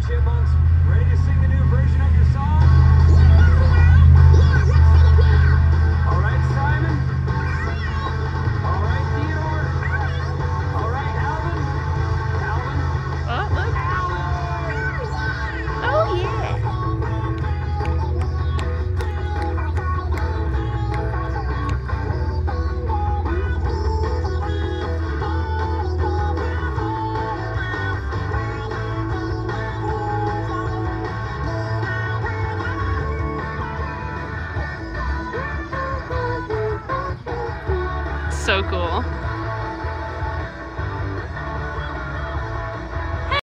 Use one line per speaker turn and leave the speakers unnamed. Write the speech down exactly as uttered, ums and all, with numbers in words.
Chipmunks, ready to sing the new version of your song? All right, Simon. All right, Theodore. All right, Alvin. Alvin.
Oh, look. Oh, yeah. So cool.